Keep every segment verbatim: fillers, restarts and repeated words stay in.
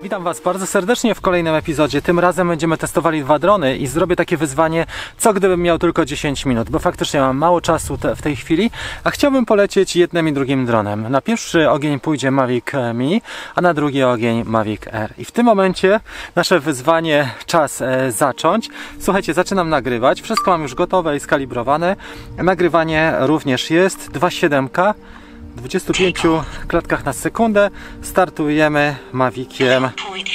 Witam Was bardzo serdecznie w kolejnym epizodzie. Tym razem będziemy testowali dwa drony i zrobię takie wyzwanie, co gdybym miał tylko dziesięć minut, bo faktycznie mam mało czasu te, w tej chwili, a chciałbym polecieć jednym i drugim dronem. Na pierwszy ogień pójdzie Mavic Mini, a na drugi ogień Mavic Air. I w tym momencie nasze wyzwanie czas e, zacząć. Słuchajcie, zaczynam nagrywać. Wszystko mam już gotowe i skalibrowane. Nagrywanie również jest. dwa przecinek siedem K. W dwudziestu pięciu klatkach na sekundę startujemy Maviciem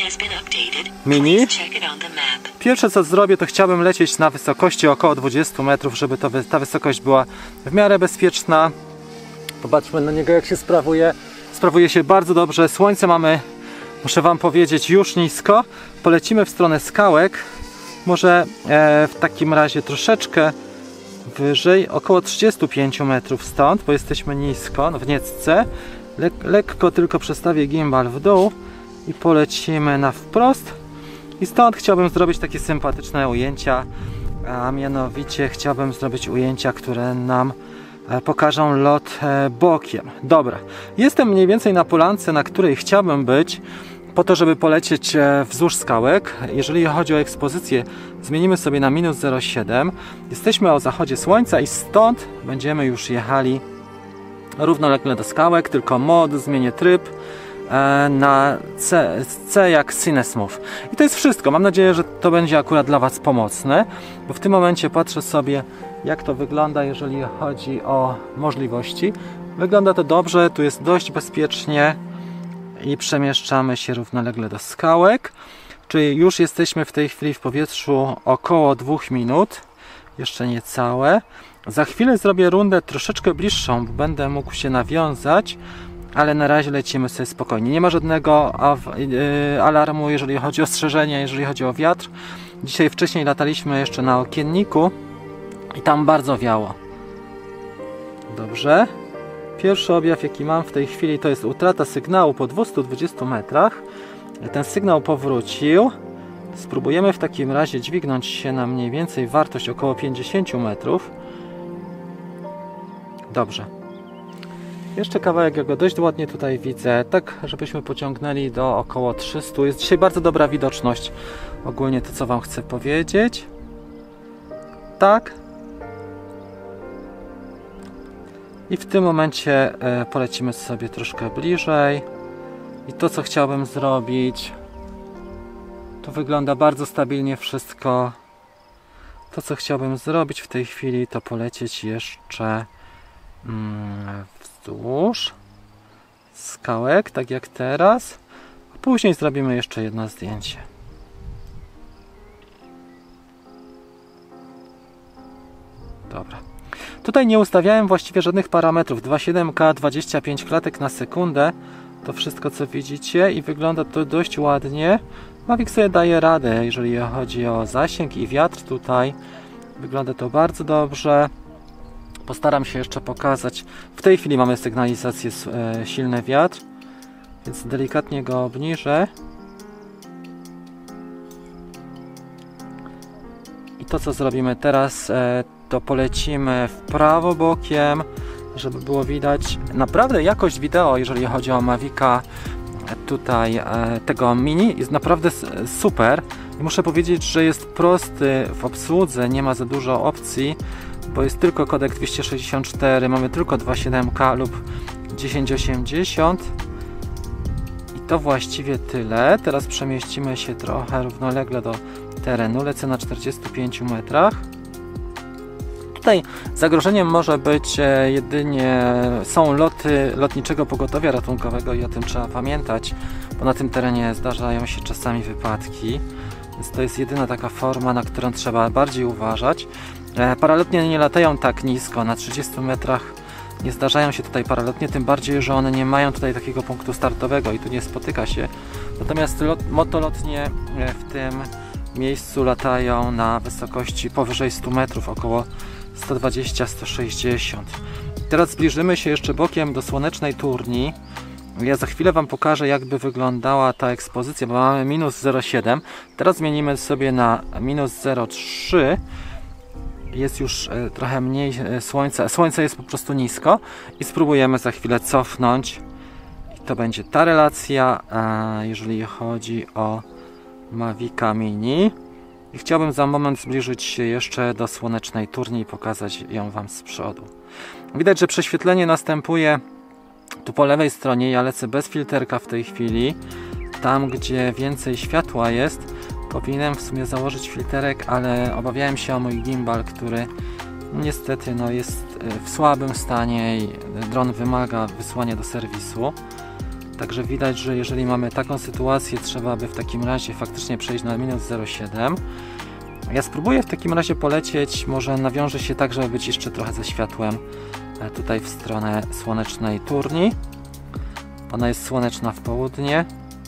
Mini. Pierwsze co zrobię, to chciałbym lecieć na wysokości około dwudziestu metrów, żeby to, ta wysokość była w miarę bezpieczna. Popatrzmy na niego, jak się sprawuje. Sprawuje się bardzo dobrze. Słońce mamy, muszę Wam powiedzieć, już nisko. Polecimy w stronę skałek. Może e, w takim razie troszeczkę wyżej, około trzydziestu pięciu metrów stąd, bo jesteśmy nisko, w niecce. Le lekko tylko przestawię gimbal w dół i polecimy na wprost. I stąd chciałbym zrobić takie sympatyczne ujęcia, a mianowicie chciałbym zrobić ujęcia, które nam pokażą lot bokiem. Dobra, jestem mniej więcej na polance, na której chciałbym być, po to, żeby polecieć wzdłuż skałek. Jeżeli chodzi o ekspozycję, zmienimy sobie na minus zero przecinek siedem. Jesteśmy o zachodzie słońca i stąd będziemy już jechali równolegle do skałek, tylko mod, zmienię tryb na C, C jak CineSmooth. I to jest wszystko. Mam nadzieję, że to będzie akurat dla Was pomocne, bo w tym momencie patrzę sobie, jak to wygląda, jeżeli chodzi o możliwości. Wygląda to dobrze, tu jest dość bezpiecznie i przemieszczamy się równolegle do skałek, czyli już jesteśmy w tej chwili w powietrzu około dwóch minut, jeszcze niecałe. Za chwilę zrobię rundę troszeczkę bliższą, bo będę mógł się nawiązać, ale na razie lecimy sobie spokojnie. Nie ma żadnego alarmu, jeżeli chodzi o ostrzeżenia, jeżeli chodzi o wiatr. Dzisiaj wcześniej lataliśmy jeszcze na okienniku i tam bardzo wiało. Dobrze. Pierwszy objaw, jaki mam w tej chwili, to jest utrata sygnału po dwustu dwudziestu metrach. Ten sygnał powrócił. Spróbujemy w takim razie dźwignąć się na mniej więcej wartość około pięćdziesięciu metrów. Dobrze. Jeszcze kawałek, ja go dość ładnie tutaj widzę, tak żebyśmy pociągnęli do około trzystu. Jest dzisiaj bardzo dobra widoczność. Ogólnie to, co Wam chcę powiedzieć. Tak. I w tym momencie e, polecimy sobie troszkę bliżej. I to, co chciałbym zrobić, to wygląda bardzo stabilnie wszystko. To, co chciałbym zrobić w tej chwili, to polecieć jeszcze mm, wzdłuż skałek, tak jak teraz. A później zrobimy jeszcze jedno zdjęcie. Dobra. Tutaj nie ustawiałem właściwie żadnych parametrów. dwa przecinek siedem K, dwadzieścia pięć klatek na sekundę. To wszystko, co widzicie, i wygląda to dość ładnie. Mavic sobie daje radę, jeżeli chodzi o zasięg i wiatr tutaj. Wygląda to bardzo dobrze. Postaram się jeszcze pokazać. W tej chwili mamy sygnalizację e, silny wiatr, więc delikatnie go obniżę. I to, co zrobimy teraz, e, to polecimy w prawo bokiem, żeby było widać. Naprawdę jakość wideo, jeżeli chodzi o Mavica tutaj e, tego Mini, jest naprawdę super. I muszę powiedzieć, że jest prosty w obsłudze, nie ma za dużo opcji, bo jest tylko kodek dwieście sześćdziesiąt cztery, mamy tylko dwa przecinek siedem K lub tysiąc osiemdziesiąt. I to właściwie tyle. Teraz przemieścimy się trochę równolegle do terenu. Lecę na czterdziestu pięciu metrach. Tutaj zagrożeniem może być jedynie są loty lotniczego pogotowia ratunkowego i o tym trzeba pamiętać, bo na tym terenie zdarzają się czasami wypadki, więc to jest jedyna taka forma, na którą trzeba bardziej uważać. Paralotnie nie latają tak nisko, na trzydziestu metrach nie zdarzają się tutaj paralotnie, tym bardziej, że one nie mają tutaj takiego punktu startowego i tu nie spotyka się. Natomiast lot, motolotnie w tym miejscu latają na wysokości powyżej stu metrów, około sto dwadzieścia do stu sześćdziesięciu. Teraz zbliżymy się jeszcze bokiem do słonecznej turni. Ja za chwilę Wam pokażę, jakby wyglądała ta ekspozycja, bo mamy minus zero przecinek siedem. Teraz zmienimy sobie na minus zero przecinek trzy. Jest już e, trochę mniej e, słońca. Słońce jest po prostu nisko i spróbujemy za chwilę cofnąć. I to będzie ta relacja, jeżeli chodzi o Mavica Mini. I chciałbym za moment zbliżyć się jeszcze do słonecznej turni i pokazać ją Wam z przodu. Widać, że prześwietlenie następuje tu po lewej stronie. Ja lecę bez filterka w tej chwili. Tam, gdzie więcej światła jest, powinienem w sumie założyć filterek, ale obawiałem się o mój gimbal, który niestety no, jest w słabym stanie i dron wymaga wysłania do serwisu. Także widać, że jeżeli mamy taką sytuację, trzeba by w takim razie faktycznie przejść na minus zero przecinek siedem. Ja spróbuję w takim razie polecieć, może nawiąże się tak, żeby być jeszcze trochę ze światłem tutaj w stronę słonecznej turni. Ona jest słoneczna w południe.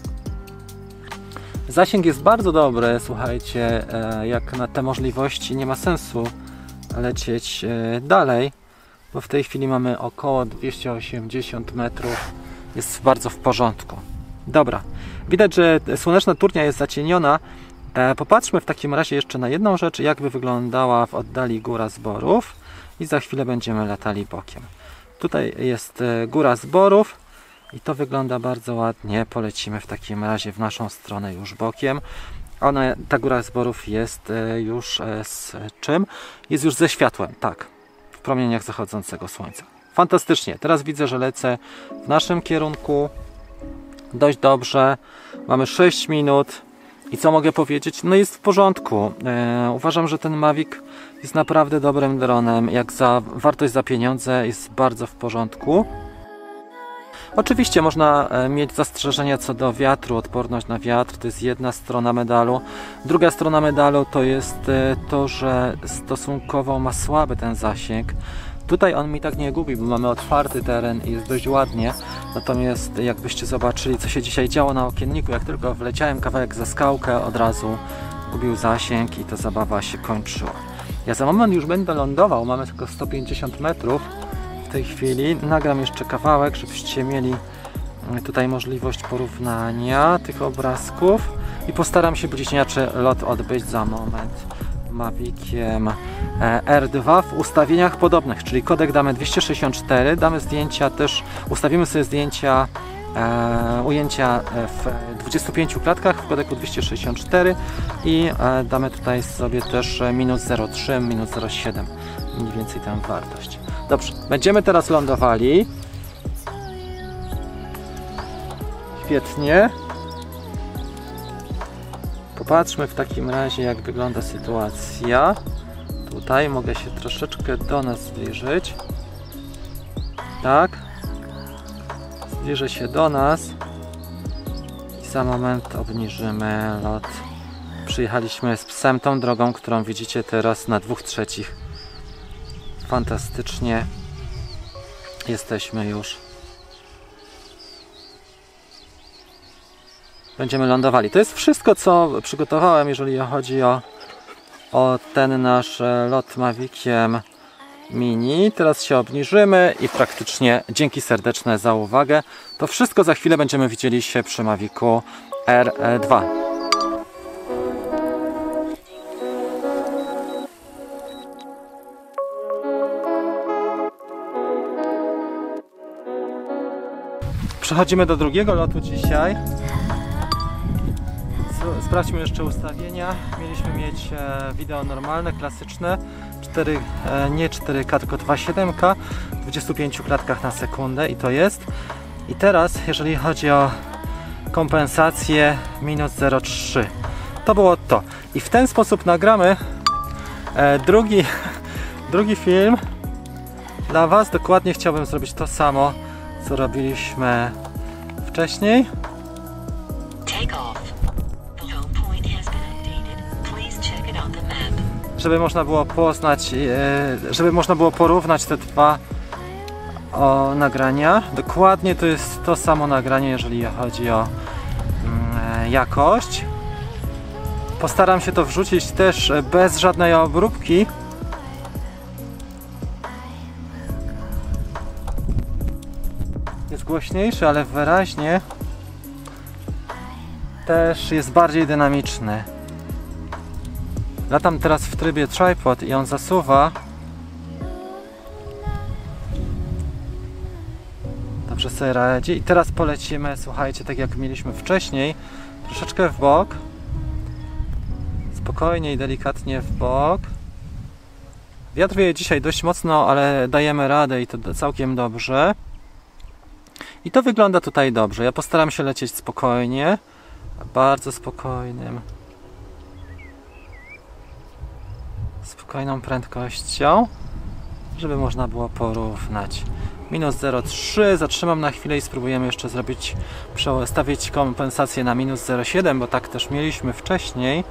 Zasięg jest bardzo dobry, słuchajcie, jak na te możliwości nie ma sensu lecieć dalej, bo w tej chwili mamy około dwieście osiemdziesiąt metrów, jest bardzo w porządku. Dobra, widać, że słoneczna turnia jest zacieniona. Popatrzmy w takim razie jeszcze na jedną rzecz, jakby wyglądała w oddali Góra Zborów i za chwilę będziemy latali bokiem. Tutaj jest Góra Zborów i to wygląda bardzo ładnie. Polecimy w takim razie w naszą stronę już bokiem. Ona, ta Góra Zborów jest już z czym? Jest już ze światłem, tak, w promieniach zachodzącego słońca. Fantastycznie. Teraz widzę, że lecę w naszym kierunku dość dobrze. Mamy sześć minut i co mogę powiedzieć? No jest w porządku. E, uważam, że ten Mavic jest naprawdę dobrym dronem. Jak za wartość za pieniądze jest bardzo w porządku. Oczywiście można mieć zastrzeżenia co do wiatru, odporność na wiatr, to jest jedna strona medalu. Druga strona medalu to jest to, że stosunkowo ma słaby ten zasięg. Tutaj on mi tak nie gubi, bo mamy otwarty teren i jest dość ładnie. Natomiast jakbyście zobaczyli, co się dzisiaj działo na okienniku, jak tylko wleciałem kawałek za skałkę, od razu gubił zasięg i ta zabawa się kończyła. Ja za moment już będę lądował, mamy tylko sto pięćdziesiąt metrów. W tej chwili nagram jeszcze kawałek, żebyście mieli tutaj możliwość porównania tych obrazków i postaram się bliźniaczy lot odbyć za moment Maviciem R dwa w ustawieniach podobnych, czyli kodek damy dwieście sześćdziesiąt cztery, damy zdjęcia też, ustawimy sobie zdjęcia e, ujęcia w dwudziestu pięciu klatkach w kodeku dwieście sześćdziesiąt cztery i e, damy tutaj sobie też minus zero przecinek trzy, minus zero przecinek siedem, mniej więcej tę wartość. Dobrze, będziemy teraz lądowali. Świetnie. Popatrzmy w takim razie, jak wygląda sytuacja. Tutaj mogę się troszeczkę do nas zbliżyć. Tak. Zbliżę się do nas i za moment obniżymy lot. Przyjechaliśmy z psem tą drogą, którą widzicie teraz na dwóch trzecich. Fantastycznie. Jesteśmy już. Będziemy lądowali. To jest wszystko, co przygotowałem, jeżeli chodzi o, o ten nasz lot Maviciem Mini. Teraz się obniżymy i praktycznie dzięki serdeczne za uwagę. To wszystko za chwilę będziemy widzieli się przy Mavicu R dwa. Przechodzimy do drugiego lotu dzisiaj. Sprawdźmy jeszcze ustawienia. Mieliśmy mieć wideo normalne, klasyczne, cztery, nie cztery K, tylko dwa przecinek siedem K w dwudziestu pięciu klatkach na sekundę i to jest. I teraz, jeżeli chodzi o kompensację, minus zero przecinek trzy. To było to. I w ten sposób nagramy drugi, drugi film dla Was. Dokładnie chciałbym zrobić to samo, co robiliśmy wcześniej. Żeby można było poznać, żeby można było porównać te dwa o, nagrania. Dokładnie to jest to samo nagranie, jeżeli chodzi o mm, jakość. Postaram się to wrzucić też bez żadnej obróbki. Jest głośniejszy, ale wyraźnie też jest bardziej dynamiczny. Latam teraz w trybie tripod i on zasuwa. Dobrze, sobie radzi. I teraz polecimy, słuchajcie, tak jak mieliśmy wcześniej, troszeczkę w bok. Spokojnie i delikatnie w bok. Wiatr wieje dzisiaj dość mocno, ale dajemy radę i to całkiem dobrze. I to wygląda tutaj dobrze. Ja postaram się lecieć spokojnie, bardzo spokojnym, spokojną prędkością, żeby można było porównać. Minus zero przecinek trzy, zatrzymam na chwilę i spróbujemy jeszcze zrobić, przestawić kompensację na minus zero przecinek siedem, bo tak też mieliśmy wcześniej.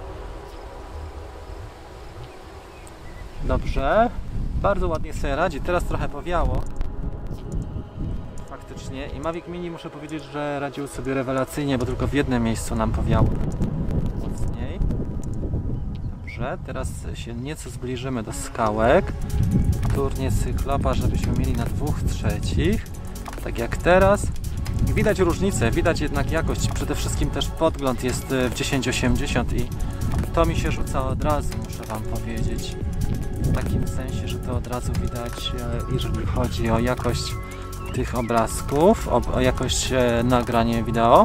Dobrze, bardzo ładnie sobie radzi, teraz trochę powiało faktycznie i Mavic Mini, muszę powiedzieć, że radził sobie rewelacyjnie, bo tylko w jednym miejscu nam powiało mocniej. Dobrze, teraz się nieco zbliżymy do skałek, turnie Cyklopa, żebyśmy mieli na dwóch trzecich, tak jak teraz. Widać różnicę, widać jednak jakość, przede wszystkim też podgląd jest w dziesięć osiemdziesiąt i to mi się rzuca od razu, muszę Wam powiedzieć. W takim sensie, że to od razu widać, jeżeli chodzi o jakość tych obrazków, o, o jakość e, nagrania wideo.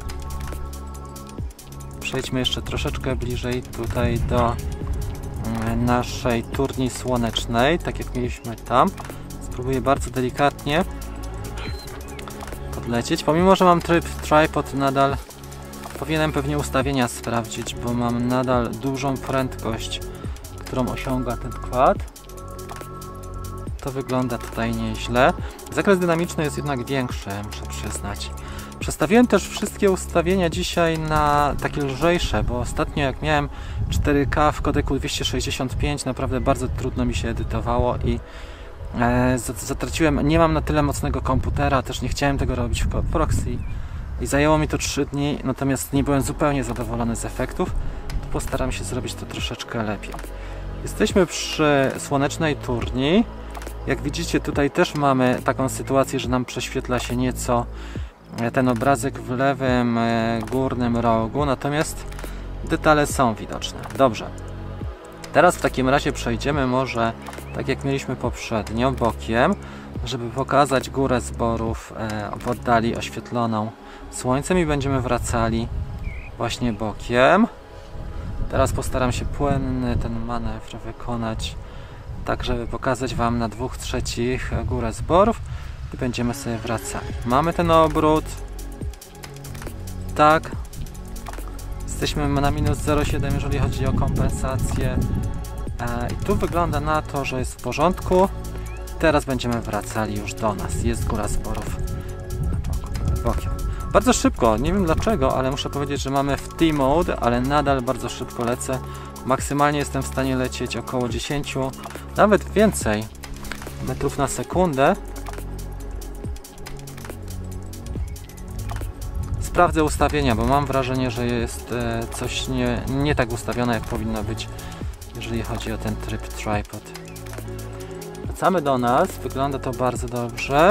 Przejdźmy jeszcze troszeczkę bliżej tutaj do e, naszej turni słonecznej, tak jak mieliśmy tam. Spróbuję bardzo delikatnie podlecieć, pomimo że mam tryb tripod, nadal powinienem pewnie ustawienia sprawdzić, bo mam nadal dużą prędkość, którą osiąga ten quad. To wygląda tutaj nieźle. Zakres dynamiczny jest jednak większy, muszę przyznać. Przestawiłem też wszystkie ustawienia dzisiaj na takie lżejsze, bo ostatnio jak miałem cztery K w kodeku dwieście sześćdziesiąt pięć, naprawdę bardzo trudno mi się edytowało i e, zatraciłem, nie mam na tyle mocnego komputera, też nie chciałem tego robić w proxy i zajęło mi to trzy dni, natomiast nie byłem zupełnie zadowolony z efektów. To postaram się zrobić to troszeczkę lepiej. Jesteśmy przy słonecznej turni. Jak widzicie, tutaj też mamy taką sytuację, że nam prześwietla się nieco ten obrazek w lewym górnym rogu, natomiast detale są widoczne. Dobrze. Teraz w takim razie przejdziemy może, tak jak mieliśmy poprzednio, bokiem, żeby pokazać górę zborów w oddali oświetloną słońcem i będziemy wracali właśnie bokiem. Teraz postaram się płynny ten manewr wykonać, tak żeby pokazać Wam na dwóch trzecich górę zborów i będziemy sobie wracali. Mamy ten obrót. Tak. Jesteśmy na minus zero przecinek siedem, jeżeli chodzi o kompensację. I tu wygląda na to, że jest w porządku. Teraz będziemy wracali już do nas. Jest góra zborów bokiem. Bardzo szybko, nie wiem dlaczego, ale muszę powiedzieć, że mamy w T-mode, ale nadal bardzo szybko lecę. Maksymalnie jestem w stanie lecieć około dziesięć, nawet więcej metrów na sekundę. Sprawdzę ustawienia, bo mam wrażenie, że jest coś nie, nie tak ustawione, jak powinno być, jeżeli chodzi o ten tryb tripod. Wracamy do nas, wygląda to bardzo dobrze.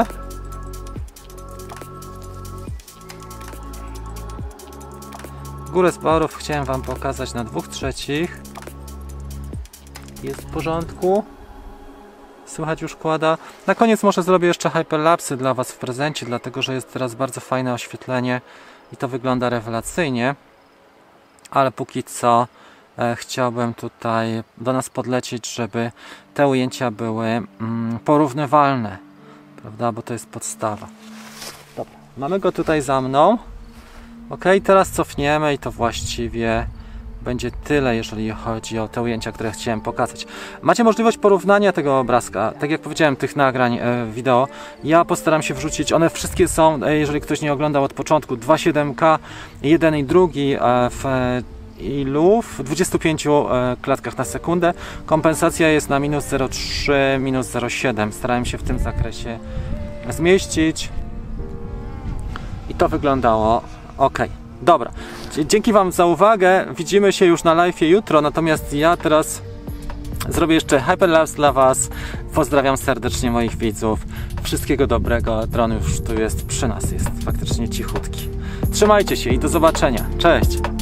Górę zborów chciałem Wam pokazać na dwóch trzecich. Jest w porządku. Słychać już kłada. Na koniec może zrobię jeszcze hyperlapsy dla Was w prezencie, dlatego że jest teraz bardzo fajne oświetlenie i to wygląda rewelacyjnie. Ale póki co e, chciałbym tutaj do nas podlecieć, żeby te ujęcia były mm, porównywalne, prawda, bo to jest podstawa. Dobra, mamy go tutaj za mną. Ok, teraz cofniemy i to właściwie będzie tyle, jeżeli chodzi o te ujęcia, które chciałem pokazać. Macie możliwość porównania tego obrazka, tak jak powiedziałem, tych nagrań e, wideo. Ja postaram się wrzucić, one wszystkie są, e, jeżeli ktoś nie oglądał od początku, dwa przecinek siedem K, jeden i drugi e, w e, ilu? W dwudziestu pięciu e, klatkach na sekundę. Kompensacja jest na minus zero przecinek trzy, minus zero przecinek siedem. Starałem się w tym zakresie zmieścić i to wyglądało ok. Dobra, dzięki Wam za uwagę, widzimy się już na live'ie jutro, natomiast ja teraz zrobię jeszcze hyperlapse dla Was. Pozdrawiam serdecznie moich widzów, wszystkiego dobrego, dron już tu jest przy nas, jest faktycznie cichutki. Trzymajcie się i do zobaczenia, cześć!